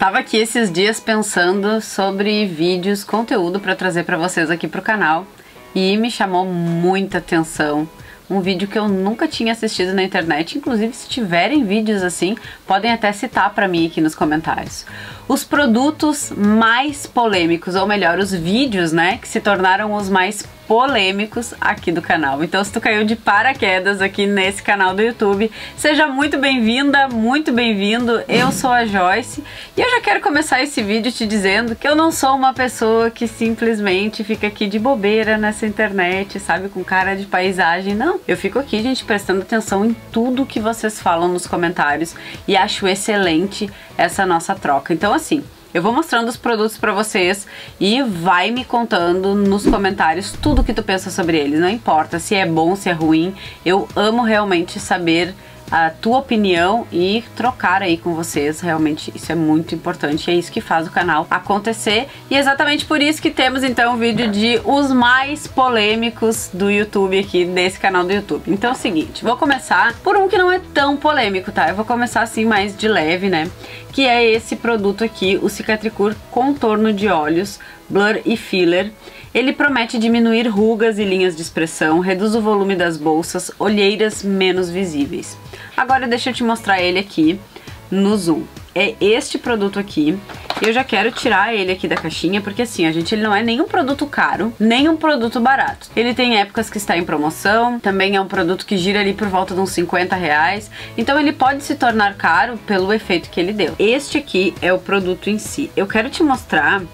Tava aqui esses dias pensando sobre vídeos, conteúdo para trazer para vocês aqui pro canal e me chamou muita atenção um vídeo que eu nunca tinha assistido na internet. Inclusive, se tiverem vídeos assim, podem até citar para mim aqui nos comentários. Os produtos mais polêmicos, ou melhor, os vídeos, né, que se tornaram os mais polêmicos aqui do canal. Então, se tu caiu de paraquedas aqui nesse canal do YouTube, seja muito bem-vinda, muito bem-vindo. Eu sou a Joyce e eu já quero começar esse vídeo te dizendo que eu não sou uma pessoa que simplesmente fica aqui de bobeira nessa internet, sabe, com cara de paisagem. Não, eu fico aqui, gente, prestando atenção em tudo que vocês falam nos comentários e acho excelente essa nossa troca. Então, assim, eu vou mostrando os produtos pra vocês e vai me contando nos comentários tudo que tu pensa sobre eles. Não importa se é bom, se é ruim, eu amo realmente saber a tua opinião e trocar aí com vocês. Realmente isso é muito importante, é isso que faz o canal acontecer e é exatamente por isso que temos então o vídeo de os mais polêmicos do YouTube aqui, desse canal do YouTube. Então é o seguinte, vou começar por um que não é tão polêmico, tá? Eu vou começar assim mais de leve, né? Que é esse produto aqui, o Cicatricure Contorno de Olhos Blur e Filler. Ele promete diminuir rugas e linhas de expressão, reduz o volume das bolsas, olheiras menos visíveis. Agora deixa eu te mostrar ele aqui no zoom. É este produto aqui. Eu já quero tirar ele aqui da caixinha, porque assim, a gente, ele não é nem um produto caro, nem um produto barato. Ele tem épocas que está em promoção, também é um produto que gira ali por volta de uns 50 reais. Então ele pode se tornar caro pelo efeito que ele deu. Este aqui é o produto em si. Eu quero te mostrar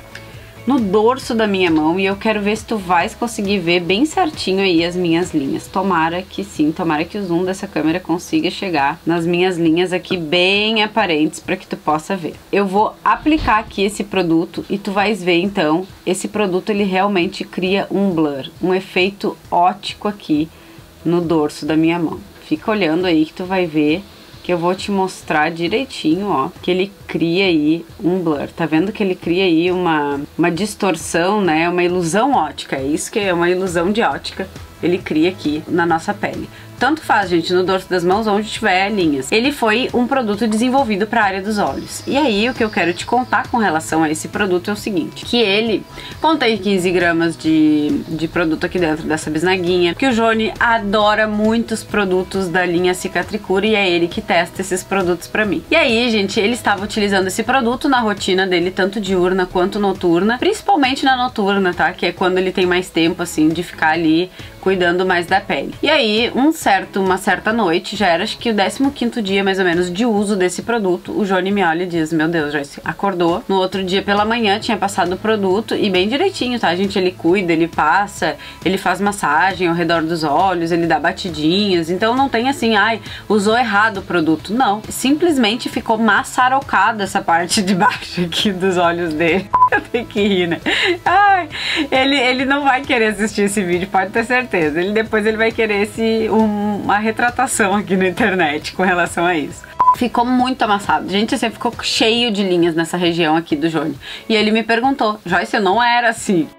no dorso da minha mão e eu quero ver se tu vais conseguir ver bem certinho aí as minhas linhas. Tomara que sim, tomara que o zoom dessa câmera consiga chegar nas minhas linhas aqui bem aparentes para que tu possa ver. Eu vou aplicar aqui esse produto e tu vais ver então, esse produto ele realmente cria um blur, um efeito óptico aqui no dorso da minha mão. Fica olhando aí que tu vai ver que eu vou te mostrar direitinho, ó, que ele cria aí um blur. Tá vendo que ele cria aí uma distorção, né, uma ilusão óptica. É isso que é uma ilusão de óptica. Ele cria aqui na nossa pele. Tanto faz, gente, no dorso das mãos, onde tiver linhas. Ele foi um produto desenvolvido para a área dos olhos. E aí, o que eu quero te contar com relação a esse produto é o seguinte, que ele contém 15 gramas de produto aqui dentro dessa bisnaguinha, que o Johnny adora muitos produtos da linha Cicatricure e é ele que testa esses produtos pra mim. E aí, gente, ele estava utilizando esse produto na rotina dele, tanto diurna quanto noturna, principalmente na noturna, tá? Que é quando ele tem mais tempo, assim, de ficar ali cuidando mais da pele. E aí, uma certa noite, já era acho que o 15º dia mais ou menos de uso desse produto, o Johnny me olha e diz, meu Deus, Joyce, acordou, no outro dia pela manhã tinha passado o produto e bem direitinho, tá, gente? Ele cuida, ele passa, ele faz massagem ao redor dos olhos, ele dá batidinhas, então não tem assim, ai, usou errado o produto, não, simplesmente ficou maçarocada essa parte de baixo aqui dos olhos dele. Eu tenho que rir, né? Ai, ele não vai querer assistir esse vídeo, pode ter certeza. Depois ele vai querer uma retratação aqui na internet com relação a isso. Ficou muito amassado. Gente, assim, ficou cheio de linhas nessa região aqui do Johnny. E ele me perguntou, Joyce, eu não era assim.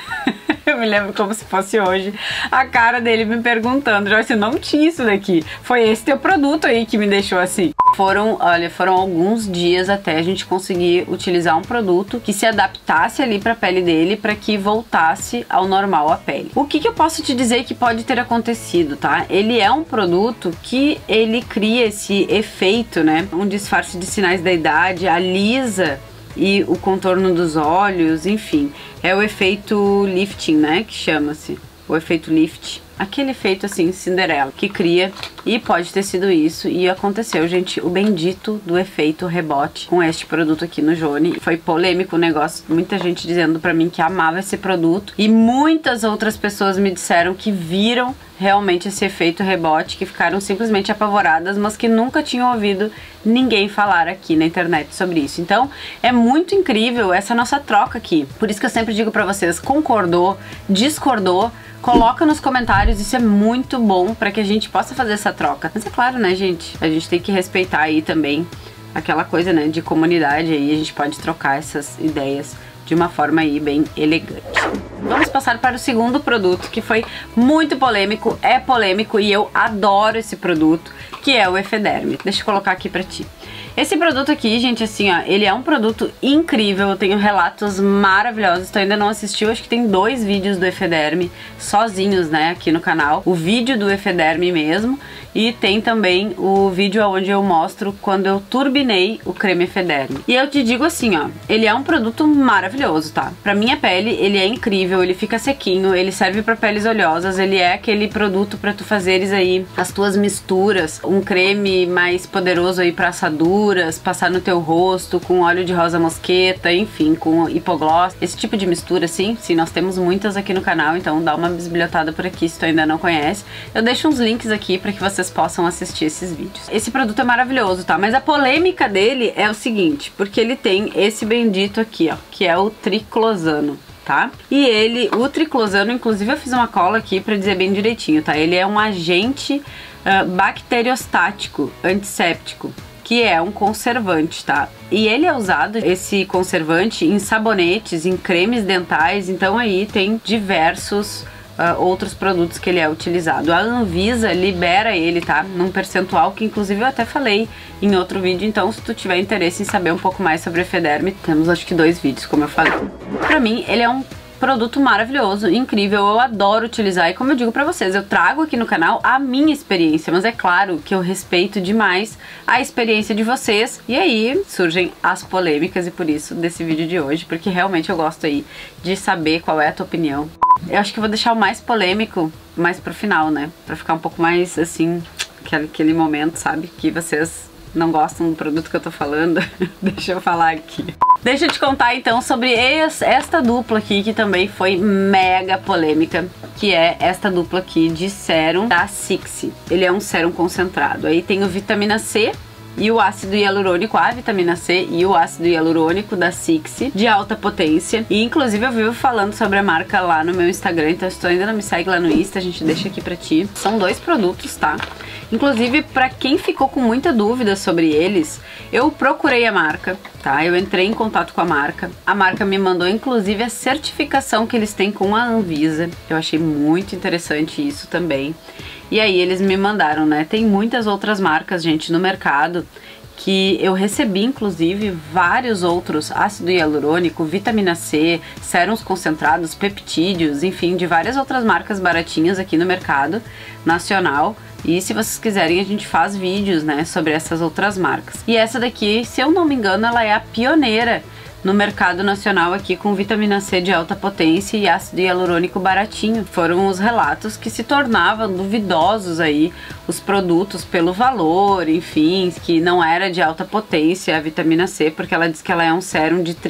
Eu me lembro como se fosse hoje a cara dele me perguntando, Joyce, não tinha isso daqui. Foi esse teu produto aí que me deixou assim. Foram alguns dias até a gente conseguir utilizar um produto que se adaptasse ali pra pele dele, pra que voltasse ao normal a pele. O que eu posso te dizer que pode ter acontecido, tá? Ele é um produto que ele cria esse efeito, né? Um disfarce de sinais da idade, alisa e o contorno dos olhos, enfim, é o efeito lifting, né, que chama-se, o efeito lift, aquele efeito assim, Cinderela, que cria, e pode ter sido isso, e aconteceu, gente, o bendito do efeito rebote com este produto aqui no Johnny. Foi polêmico o negócio, muita gente dizendo pra mim que amava esse produto, e muitas outras pessoas me disseram que viram realmente esse efeito rebote, que ficaram simplesmente apavoradas, mas que nunca tinham ouvido ninguém falar aqui na internet sobre isso. Então, é muito incrível essa nossa troca aqui. Por isso que eu sempre digo pra vocês, concordou, discordou, coloca nos comentários, isso é muito bom pra que a gente possa fazer essa troca. Mas é claro, né, gente, a gente tem que respeitar aí também aquela coisa, né, de comunidade, aí a gente pode trocar essas ideias de uma forma aí bem elegante. Vamos passar para o segundo produto, que foi muito polêmico, é polêmico e eu adoro esse produto, que é o Efederme. Deixa eu colocar aqui pra ti. Esse produto aqui, gente, assim, ó, ele é um produto incrível, eu tenho relatos maravilhosos. Se tu ainda não assistiu, acho que tem 2 vídeos do Efederme sozinhos, né, aqui no canal. O vídeo do Efederme mesmo, e tem também o vídeo onde eu mostro quando eu turbinei o creme Efederme. E eu te digo assim, ó, ele é um produto maravilhoso, tá? Pra minha pele, ele é incrível, ele fica sequinho, ele serve pra peles oleosas, ele é aquele produto pra tu fazeres aí as tuas misturas, um creme mais poderoso aí pra assaduras, passar no teu rosto com óleo de rosa mosqueta, enfim, com hipogloss, esse tipo de mistura assim. Sim, nós temos muitas aqui no canal, então dá uma bisbilhotada por aqui se tu ainda não conhece. Eu deixo uns links aqui pra que vocês possam assistir esses vídeos. Esse produto é maravilhoso, tá? Mas a polêmica dele é o seguinte, porque ele tem esse bendito aqui, ó, que é o triclosano. Tá? E ele, o triclosano, inclusive eu fiz uma cola aqui pra dizer bem direitinho, tá? Ele é um agente bacteriostático, antisséptico, que é um conservante, tá? E ele é usado, esse conservante, em sabonetes, em cremes dentais, então aí tem diversos outros produtos que ele é utilizado. A Anvisa libera ele, tá? Num percentual que inclusive eu até falei em outro vídeo, então se tu tiver interesse em saber um pouco mais sobre o Efederme, temos acho que 2 vídeos, como eu falei. Pra mim, ele é um produto maravilhoso, incrível, eu adoro utilizar e como eu digo pra vocês, eu trago aqui no canal a minha experiência, mas é claro que eu respeito demais a experiência de vocês e aí surgem as polêmicas e por isso desse vídeo de hoje, porque realmente eu gosto aí de saber qual é a tua opinião. Eu acho que eu vou deixar o mais polêmico mais pro final, né, pra ficar um pouco mais assim, aquele momento, sabe, que vocês não gostam do produto que eu tô falando. Deixa eu falar aqui. Deixa eu te contar então sobre esta dupla aqui que também foi mega polêmica, que é esta dupla aqui de sérum da Sixe. Ele é um sérum concentrado. Aí tem o vitamina C e o ácido hialurônico, a vitamina C e o ácido hialurônico da Sixe, de alta potência. E inclusive eu vivo falando sobre a marca lá no meu Instagram, então se tu ainda não me segue lá no Insta, a gente deixa aqui pra ti. São 2 produtos, tá? Inclusive, pra quem ficou com muita dúvida sobre eles, eu procurei a marca, tá? Eu entrei em contato com a marca me mandou inclusive a certificação que eles têm com a Anvisa. Eu achei muito interessante isso também. E aí eles me mandaram, né? Tem muitas outras marcas, gente, no mercado que eu recebi, inclusive, vários outros, ácido hialurônico, vitamina C, sérums concentrados, peptídeos, enfim, de várias outras marcas baratinhas aqui no mercado nacional. E se vocês quiserem, a gente faz vídeos, né, sobre essas outras marcas. E essa daqui, se eu não me engano, ela é a pioneira no mercado nacional aqui com vitamina C de alta potência e ácido hialurônico baratinho. Foram os relatos que se tornavam duvidosos aí os produtos pelo valor, enfim, que não era de alta potência a vitamina C, porque ela diz que ela é um sérum de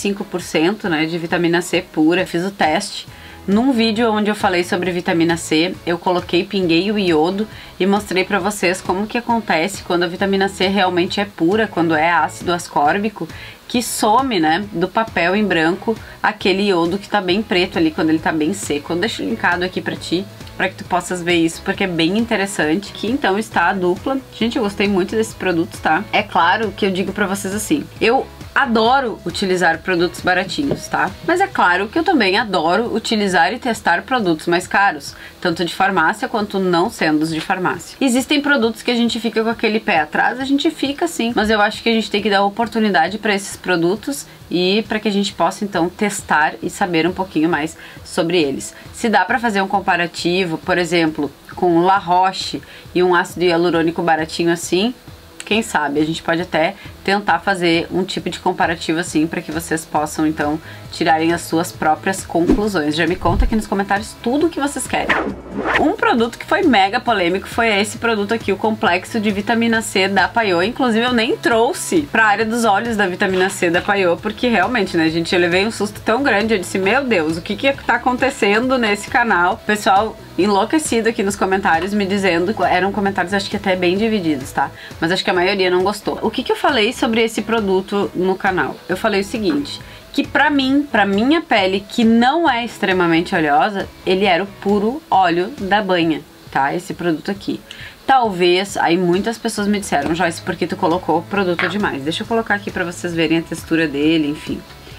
35%, né, de vitamina C pura. Fiz o teste. Num vídeo onde eu falei sobre vitamina C, eu pinguei o iodo e mostrei pra vocês como que acontece quando a vitamina C realmente é pura, quando é ácido ascórbico, que some, né, do papel em branco aquele iodo que tá bem preto ali quando ele tá bem seco. Eu deixo linkado aqui pra ti, pra que tu possas ver isso, porque é bem interessante. Que então está a dupla. Gente, eu gostei muito desses produtos, tá? É claro que eu digo pra vocês assim, eu adoro utilizar produtos baratinhos, tá? Mas é claro que eu também adoro utilizar e testar produtos mais caros, tanto de farmácia quanto não sendo os de farmácia. Existem produtos que a gente fica com aquele pé atrás, a gente fica sim, mas eu acho que a gente tem que dar oportunidade para esses produtos e para que a gente possa então testar e saber um pouquinho mais sobre eles. Se dá para fazer um comparativo, por exemplo, com La Roche e um ácido hialurônico baratinho assim, quem sabe, a gente pode até tentar fazer um tipo de comparativo assim para que vocês possam então tirarem as suas próprias conclusões. Já me conta aqui nos comentários tudo o que vocês querem. Um produto que foi mega polêmico foi esse produto aqui, o complexo de vitamina C da Paiô. Inclusive eu nem trouxe pra área dos olhos da vitamina C da Paiô, porque realmente, né, gente, eu levei um susto tão grande, eu disse, meu Deus, o que que tá acontecendo nesse canal? Pessoal enlouquecido aqui nos comentários me dizendo, eram comentários acho que até bem divididos, tá? Mas acho que a maioria não gostou. O que que eu falei sobre esse produto no canal? Eu falei o seguinte, que pra mim, pra minha pele, que não é extremamente oleosa, ele era o puro óleo da banha, tá? Esse produto aqui. Talvez, aí muitas pessoas me disseram, Joyce, porque tu colocou produto demais. Deixa eu colocar aqui pra vocês verem a textura dele, enfim.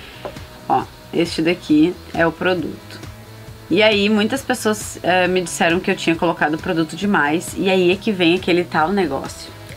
Ó, este daqui é o produto. E aí muitas pessoas me disseram que eu tinha colocado produto demais, e aí é que vem aquele tal negócio.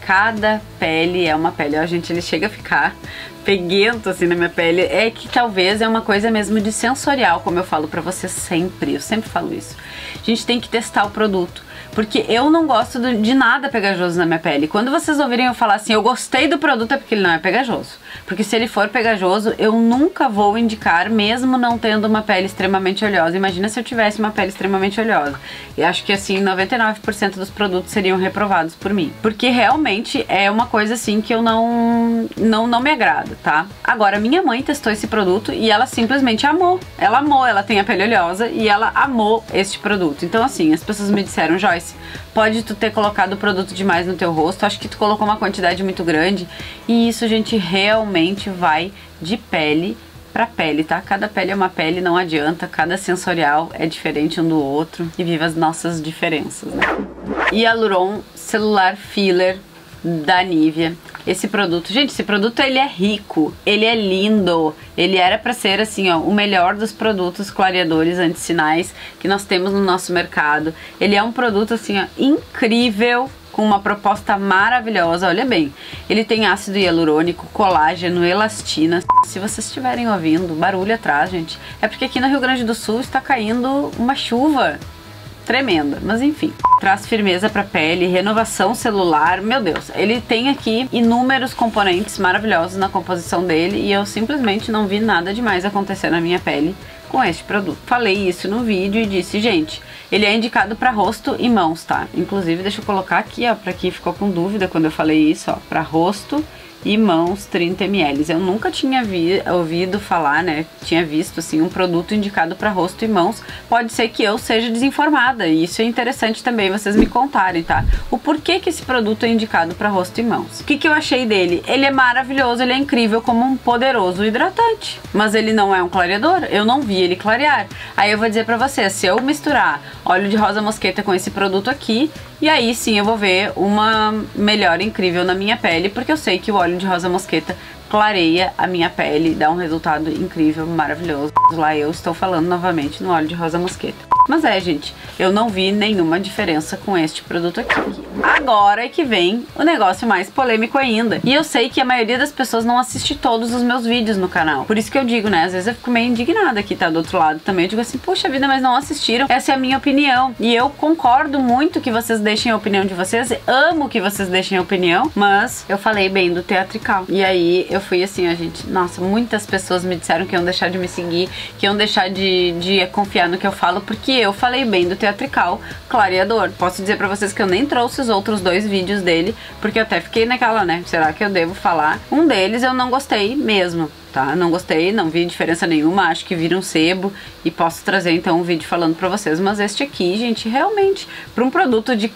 cada pele é uma pele. Ó, gente, ele chega a ficar peguento assim na minha pele. É que talvez é uma coisa mesmo de sensorial, como eu falo pra vocês sempre. Eu sempre falo isso. A gente tem que testar o produto, porque eu não gosto de nada pegajoso na minha pele. Quando vocês ouvirem eu falar assim, eu gostei do produto, é porque ele não é pegajoso. Porque se ele for pegajoso, eu nunca vou indicar, mesmo não tendo uma pele extremamente oleosa. Imagina se eu tivesse uma pele extremamente oleosa. E acho que assim, 99% dos produtos seriam reprovados por mim. Porque realmente é uma coisa assim que eu não me agrada, tá? Agora, minha mãe testou esse produto e ela simplesmente amou. Ela amou, ela tem a pele oleosa e ela amou este produto. Então assim, as pessoas me disseram, Joyce, pode tu ter colocado o produto demais no teu rosto, acho que tu colocou uma quantidade muito grande. E isso, gente, realmente vai de pele pra pele, tá? Cada pele é uma pele, não adianta, cada sensorial é diferente um do outro. E viva as nossas diferenças, né? Hyaluron Cellular Filler da Nivea. Esse produto, gente, esse produto ele é rico, ele é lindo, ele era pra ser assim, ó, o melhor dos produtos clareadores anti-sinais que nós temos no nosso mercado. Ele é um produto assim, ó, incrível, com uma proposta maravilhosa. Olha bem, ele tem ácido hialurônico, colágeno, elastina. Se vocês estiverem ouvindo barulho atrás, gente, é porque aqui no Rio Grande do Sul está caindo uma chuva tremenda, mas enfim. Traz firmeza pra pele, renovação celular, meu Deus, ele tem aqui inúmeros componentes maravilhosos na composição dele e eu simplesmente não vi nada demais acontecer na minha pele com este produto. Falei isso no vídeo e disse, gente, ele é indicado para rosto e mãos, tá? Inclusive, deixa eu colocar aqui, ó, pra quem ficou com dúvida quando eu falei isso, ó, para rosto e mãos 30 ml. Eu nunca tinha ouvido falar, né? Tinha visto assim um produto indicado para rosto e mãos. Pode ser que eu seja desinformada e isso é interessante também vocês me contarem, tá? O porquê que esse produto é indicado para rosto e mãos. O que eu achei dele? Ele é maravilhoso, ele é incrível como um poderoso hidratante, mas ele não é um clareador. Eu não vi ele clarear. Aí eu vou dizer para vocês, se eu misturar óleo de rosa mosqueta com esse produto aqui, e aí sim eu vou ver uma melhora incrível na minha pele, porque eu sei que o óleo de rosa mosqueta clareia a minha pele, dá um resultado incrível, maravilhoso. Lá eu estou falando novamente no óleo de rosa mosqueta. Mas é, gente, eu não vi nenhuma diferença com este produto aqui. Agora é que vem o negócio mais polêmico ainda. E eu sei que a maioria das pessoas não assiste todos os meus vídeos no canal. Por isso que eu digo, né, às vezes eu fico meio indignada aqui, tá do outro lado também. Eu digo assim, puxa vida, mas não assistiram. Essa é a minha opinião. E eu concordo muito que vocês deixem a opinião de vocês. Amo que vocês deixem a opinião. Mas eu falei bem do Teatrical. E aí eu fui assim, a gente, nossa, muitas pessoas me disseram que iam deixar de me seguir, que iam deixar de confiar no que eu falo, porque eu falei bem do Teatrical clareador. Posso dizer pra vocês que eu nem trouxe os outros 2 vídeos dele, porque eu até fiquei naquela, né, será que eu devo falar? Um deles eu não gostei mesmo, tá? Não gostei, não vi diferença nenhuma, acho que vira um sebo e posso trazer então um vídeo falando pra vocês, mas este aqui, gente, realmente, pra um produto de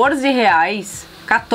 R$14,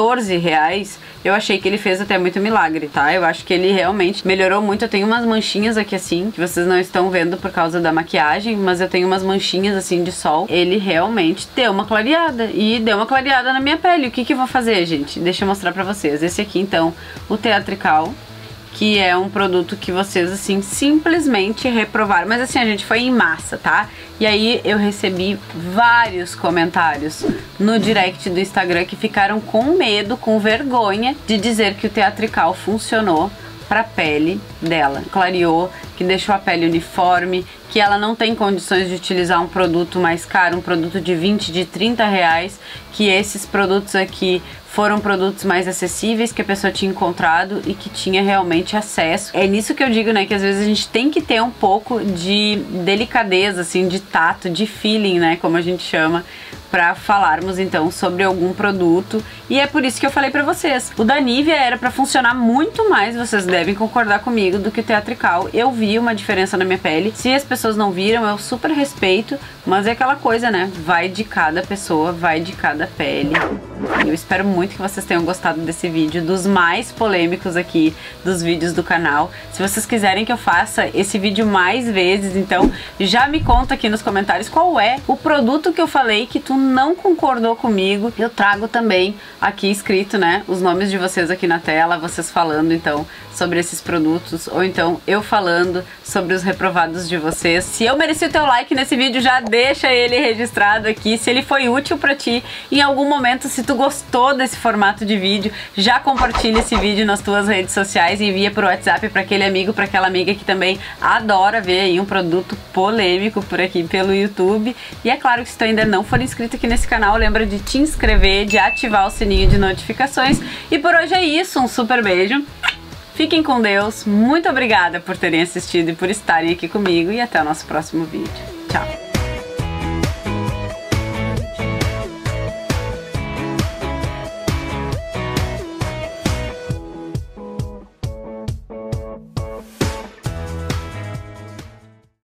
eu achei que ele fez até muito milagre, tá? Eu acho que ele realmente melhorou muito. Eu tenho umas manchinhas aqui assim, que vocês não estão vendo por causa da maquiagem, mas eu tenho umas manchinhas assim de sol. Ele realmente deu uma clareada, e deu uma clareada na minha pele. O que eu vou fazer, gente? Deixa eu mostrar pra vocês. Esse aqui, então, o Teatrical, que é um produto que vocês, assim, simplesmente reprovaram. Mas assim, a gente foi em massa, tá? E aí eu recebi vários comentários no direct do Instagram que ficaram com medo, com vergonha de dizer que o Teatrical funcionou pra pele dela. Clareou, que deixou a pele uniforme, que ela não tem condições de utilizar um produto mais caro, um produto de 20, de 30 reais, que esses produtos aqui foram produtos mais acessíveis que a pessoa tinha encontrado e que tinha realmente acesso. É nisso que eu digo, né, que às vezes a gente tem que ter um pouco de delicadeza, assim, de tato, de feeling, né, como a gente chama, para falarmos então sobre algum produto. E é por isso que eu falei pra vocês, o da Nivea era pra funcionar muito mais, vocês devem concordar comigo, do que o Teatrical. Eu vi uma diferença na minha pele. Se as pessoas não viram, eu super respeito, mas é aquela coisa, né, vai de cada pessoa, vai de cada pele. Eu espero muito que vocês tenham gostado desse vídeo, dos mais polêmicos aqui dos vídeos do canal. Se vocês quiserem que eu faça esse vídeo mais vezes, então já me conta aqui nos comentários qual é o produto que eu falei que tu não concordou comigo. Eu trago também aqui escrito, né, os nomes de vocês aqui na tela, vocês falando então sobre esses produtos, ou então eu falando sobre os reprovados de vocês. Se eu mereci o teu like nesse vídeo, já deixa ele registrado aqui. Se ele foi útil pra ti em algum momento, se tu gostou desse formato de vídeo, já compartilha esse vídeo nas tuas redes sociais e envia por WhatsApp para aquele amigo, para aquela amiga que também adora ver aí um produto polêmico por aqui pelo YouTube. E é claro que se tu ainda não for inscrito aqui nesse canal, lembra de te inscrever, de ativar o sininho de notificações. E por hoje é isso, um super beijo. Fiquem com Deus, muito obrigada por terem assistido e por estarem aqui comigo e até o nosso próximo vídeo. Tchau!